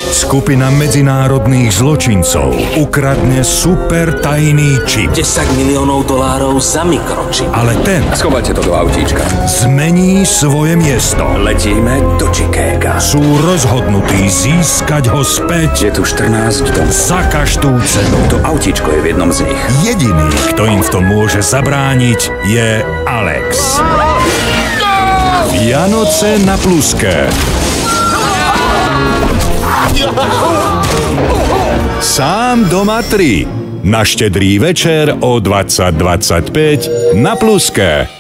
Skupina medzinárodných zločincov ukradne super tajný čip. $10 miliónov za mikročip. Ale ten schovajte to do autíčka. Zmení svoje miesto. Letíme do Chicaga. Sú rozhodnutí získať ho späť. Je tu 14 dom. Za každú cenu. To autíčko je v jednom z nich. Jediný, kto im v tom môže zabrániť, je Alex. Vianoce na Pluske. Sám doma 3. Na Štedrý večer o 20:25 na Pluske.